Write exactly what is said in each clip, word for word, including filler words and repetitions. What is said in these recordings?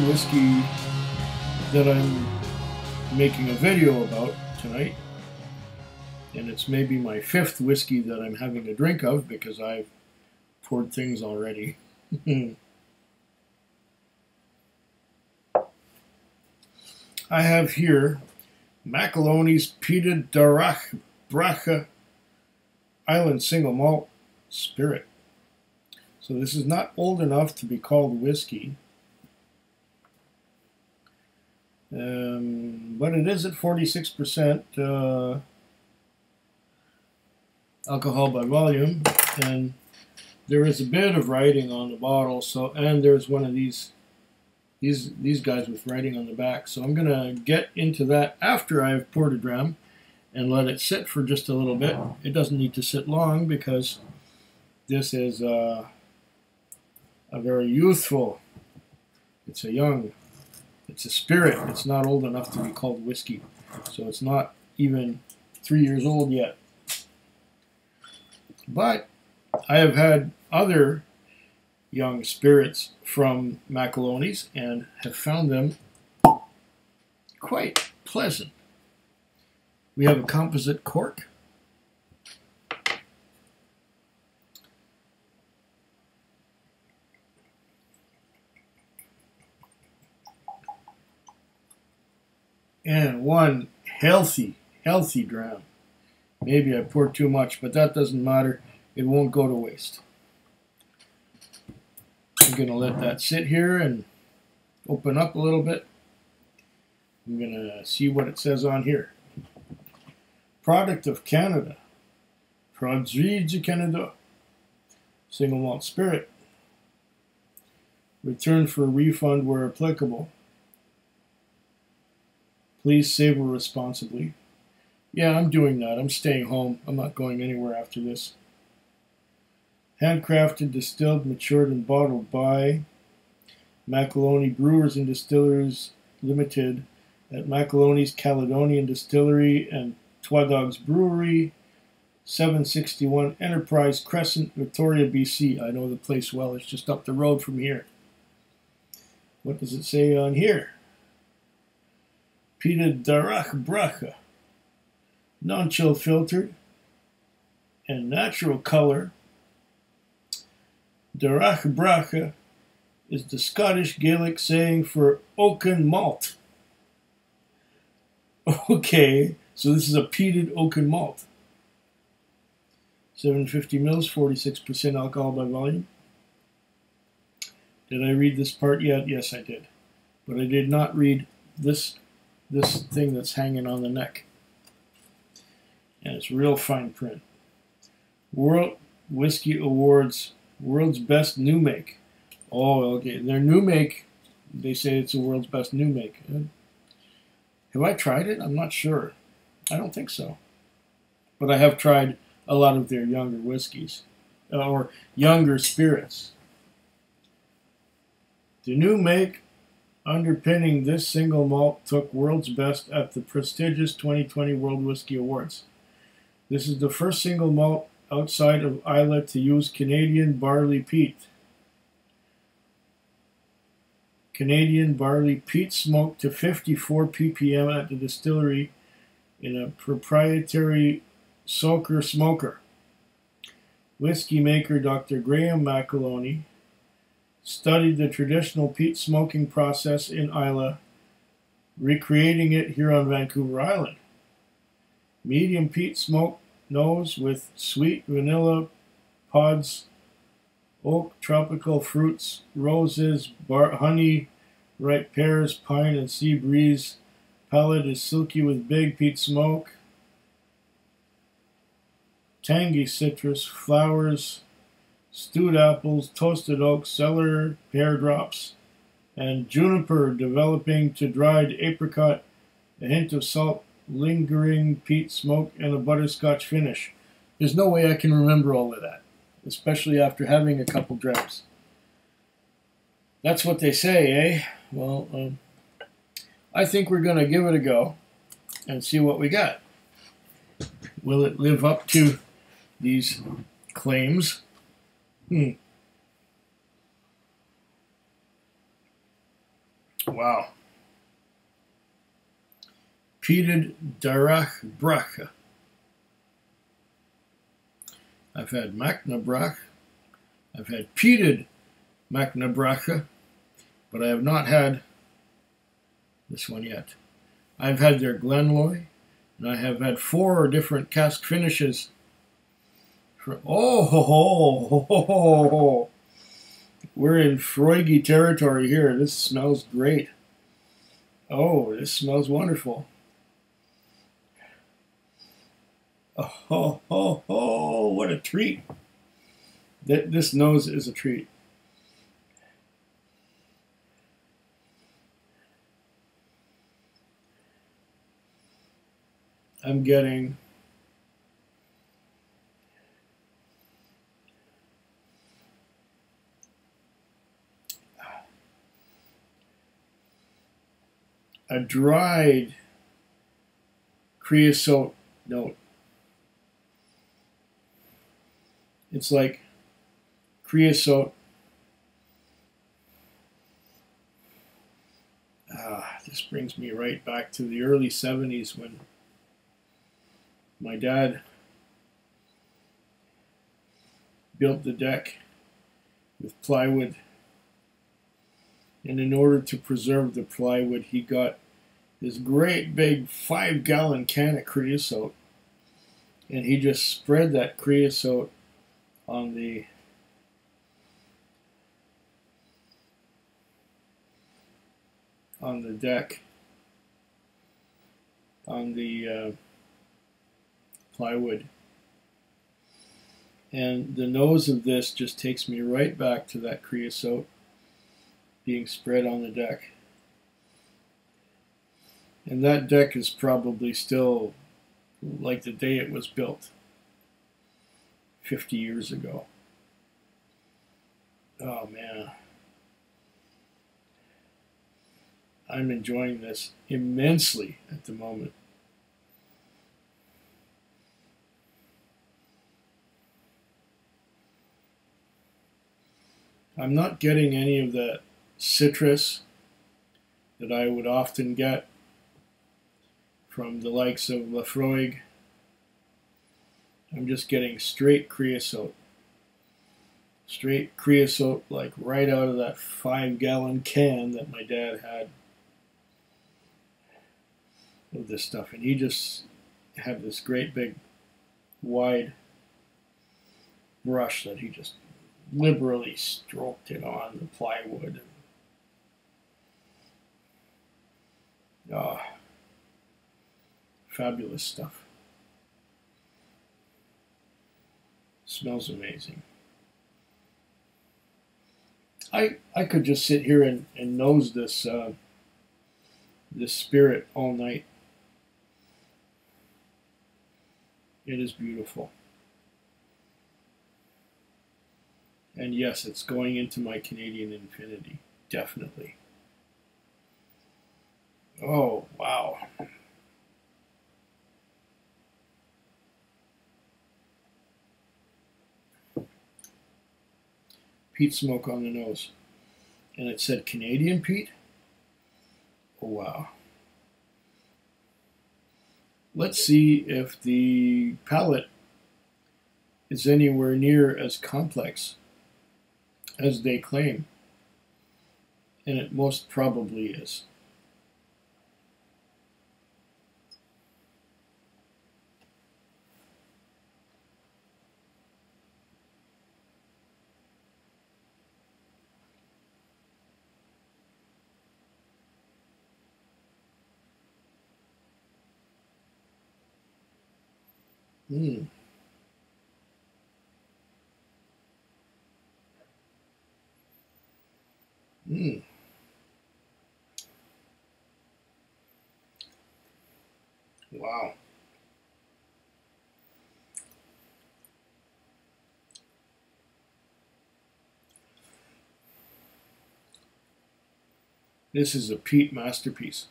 whiskey that I'm making a video about tonight. And it's maybe my fifth whiskey that I'm having a drink of because I've poured things already. I have here McAloney's Peated Darach Bracha Island Single Malt Spirit. So this is not old enough to be called whiskey. Um, but it is at forty-six percent uh, alcohol by volume, and there is a bit of writing on the bottle. So, and there's one of these these these guys with writing on the back. So I'm gonna get into that after I've poured a dram and let it sit for just a little bit. It doesn't need to sit long because this is uh, a very youthful. It's a young. It's a spirit. It's not old enough to be called whiskey. So it's not even three years old yet. But I have had other young spirits from McAloney's and have found them quite pleasant. We have a composite cork. And one healthy, healthy dram. Maybe I poured too much, but that doesn't matter. It won't go to waste. I'm going to let that sit here and open up a little bit. I'm going to see what it says on here. Product of Canada. Produit du Canada. Single malt spirit. Return for refund where applicable. Please savor responsibly. Yeah, I'm doing that. I'm staying home. I'm not going anywhere after this. Handcrafted, distilled, matured, and bottled by McAloney Brewers and Distillers Limited at McAloney's Caledonian Distillery and Twa Dogs Brewery, seven sixty-one Enterprise Crescent, Victoria, B C. I know the place well. It's just up the road from here. What does it say on here? Peated Darach Bracha, non-chill filtered, and natural color. Darach Bracha is the Scottish Gaelic saying for oaken malt. Okay, so this is a peated oaken malt. seven hundred fifty mils, forty-six percent alcohol by volume. Did I read this part yet? Yes, I did. But I did not read this this thing that's hanging on the neck. And it's real fine print. World Whiskey Awards, world's best new make. Oh, okay. Their new make, they say it's the world's best new make. Have I tried it? I'm not sure. I don't think so. But I have tried a lot of their younger whiskeys, or younger spirits. The new make underpinning this single malt took world's best at the prestigious twenty twenty World Whiskey Awards. This is the first single malt outside of Islay to use Canadian barley peat. Canadian barley peat smoked to fifty-four P P M at the distillery in a proprietary soaker smoker. Whiskey maker Doctor Graham McAloney studied the traditional peat smoking process in Islay, recreating it here on Vancouver Island. Medium peat smoke nose with sweet vanilla pods, oak, tropical fruits, roses, bar honey, ripe pears, pine, and sea breeze. Palate is silky with big peat smoke. Tangy citrus, flowers, stewed apples, toasted oak, cellar, pear drops, and juniper developing to dried apricot, a hint of salt, lingering peat smoke, and a butterscotch finish. There's no way I can remember all of that, especially after having a couple drams. That's what they say, eh? Well, um, I think we're going to give it a go and see what we got. Will it live up to these claims? Hmm. Wow. Peated Darach Bracha. I've had Magna Brach. I've had peated Magna Bracha, but I have not had this one yet. I've had their Glenloy, and I have had four different cask finishes. For, oh, ho, ho, ho, ho, ho, ho. We're in Freugy territory here. This smells great. Oh, this smells wonderful. Oh, ho, ho, ho, what a treat. This nose is a treat. I'm getting a dried creosote note. It's like creosote. Ah, this brings me right back to the early seventies when my dad built the deck with plywood. And in order to preserve the plywood, he got this great big five gallon can of creosote. And he just spread that creosote on the on the deck, on the uh, plywood. And the nose of this just takes me right back to that creosote being spread on the deck. And that deck is probably still like the day it was built, fifty years ago. Oh man. I'm enjoying this immensely at the moment. I'm not getting any of that citrus that I would often get from the likes of Laphroaig. I'm just getting straight creosote. Straight creosote, like right out of that five gallon can that my dad had of this stuff. And he just had this great big wide brush that he just liberally stroked it on the plywood. Ah, oh, fabulous stuff. Smells amazing. I I could just sit here and, and nose this uh, this spirit all night. It is beautiful. And yes, it's going into my Canadian Infinity, definitely. Oh, wow. Peat smoke on the nose. And it said Canadian peat? Oh, wow. Let's see if the palate is anywhere near as complex as they claim. And it most probably is. Mm. Mm. Wow. This is a peat masterpiece.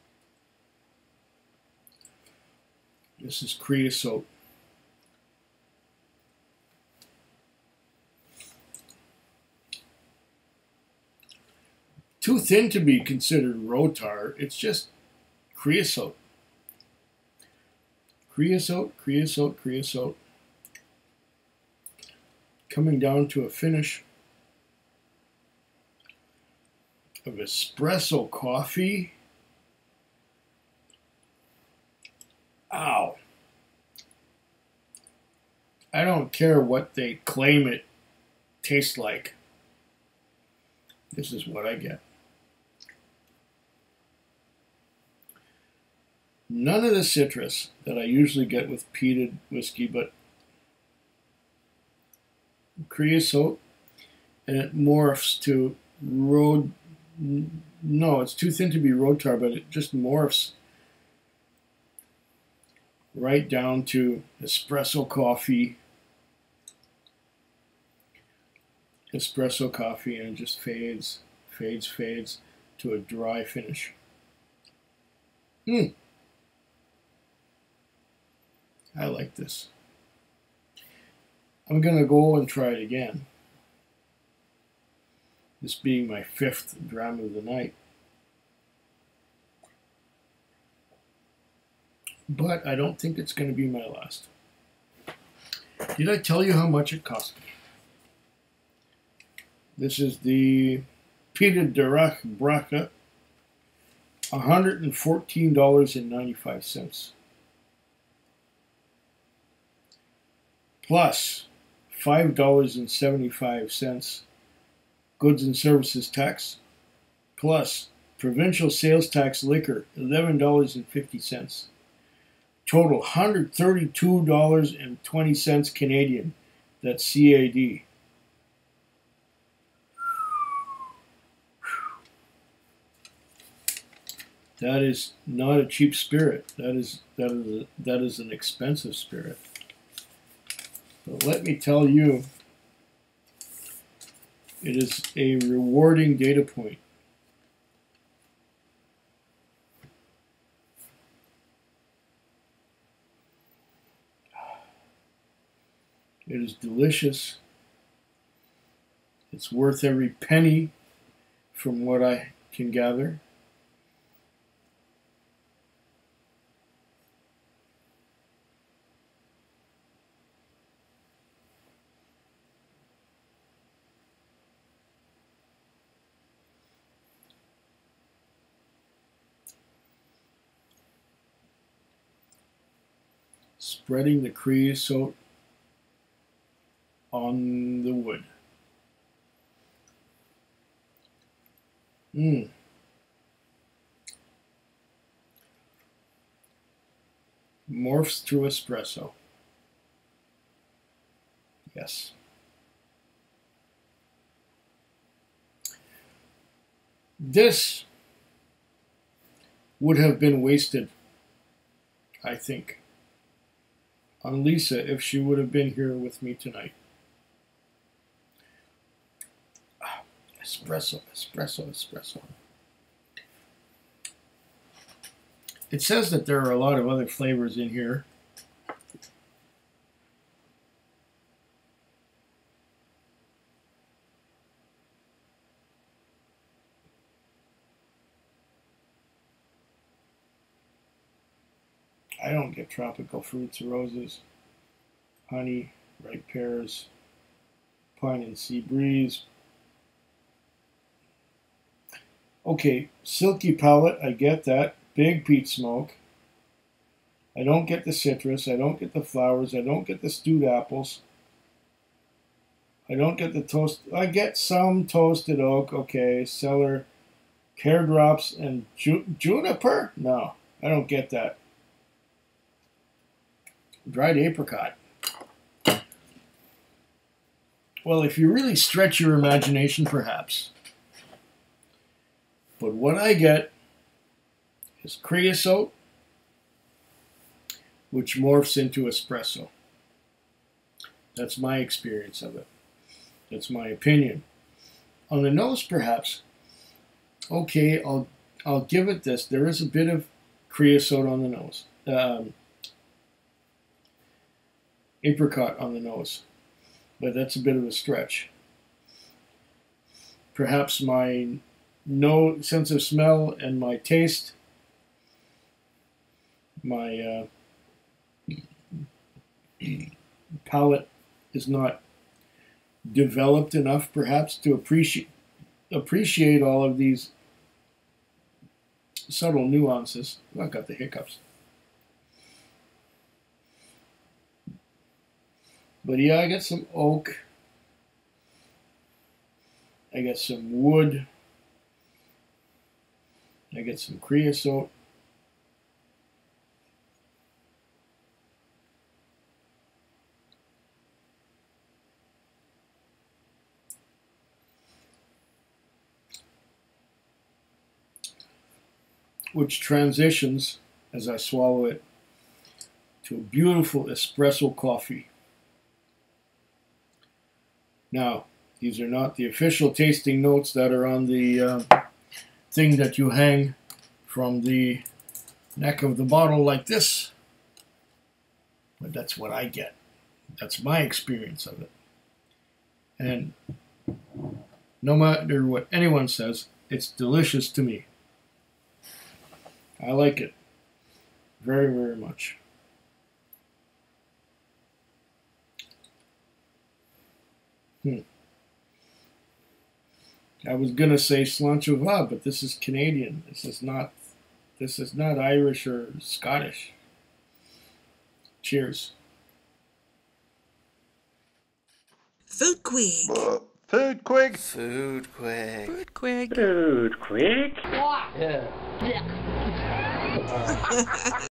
This is creosote. Two thin to be considered Rotar. It's just creosote. Creosote, creosote, creosote. Coming down to a finish of espresso coffee. Ow. I don't care what they claim it tastes like. This is what I get. None of the citrus that I usually get with peated whiskey, but creosote, and it morphs to road. No, it's too thin to be Rotar, but it just morphs right down to espresso coffee. Espresso coffee, and it just fades, fades, fades to a dry finish. Hmm. I like this. I'm going to go and try it again. This being my fifth dram of the night. But I don't think it's going to be my last. Did I tell you how much it cost me? This is the Peated Darac Braca, one hundred fourteen dollars and ninety-five cents. Plus five dollars and seventy-five cents goods and services tax, plus provincial sales tax liquor, eleven dollars and fifty cents. Total one hundred thirty-two dollars and twenty cents Canadian. That's C A D. That is not a cheap spirit. That is that is a, that is an expensive spirit. But let me tell you, it is a rewarding data point. It is delicious. It's worth every penny from what I can gather. Spreading the creosote on the wood. Mmm. Morphs through espresso. Yes. This would have been wasted, I think, on Lisa if she would have been here with me tonight. Ah, espresso, espresso, espresso. It says that there are a lot of other flavors in here. I don't get tropical fruits, roses, honey, ripe pears, pine and sea breeze. Okay, silky palate, I get that. Big peat smoke. I don't get the citrus. I don't get the flowers. I don't get the stewed apples. I don't get the toast. I get some toasted oak. Okay, cellar, pear drops, and ju juniper? No, I don't get that. Dried apricot. Well, if you really stretch your imagination, perhaps. But what I get is creosote, which morphs into espresso. That's my experience of it. That's my opinion. On the nose, perhaps, okay, I'll I'll give it this. There is a bit of creosote on the nose. Um, apricot on the nose, but that's a bit of a stretch. Perhaps my no sense of smell and my taste. My uh, palate is not developed enough, perhaps, to appreciate appreciate all of these subtle nuances. I've got the hiccups. But yeah, I got some oak. I got some wood. I got some creosote. Which transitions, as I swallow it, to a beautiful espresso coffee. Now, these are not the official tasting notes that are on the uh, thing that you hang from the neck of the bottle like this, but that's what I get. That's my experience of it. And no matter what anyone says, it's delicious to me. I like it very, very much. Hmm. I was gonna say Sláinte but this is Canadian. This is not. This is not Irish or Scottish. Cheers. Food Quig. Uh, food Quig. Food Quig. Food Quig. Food Quig. Yeah.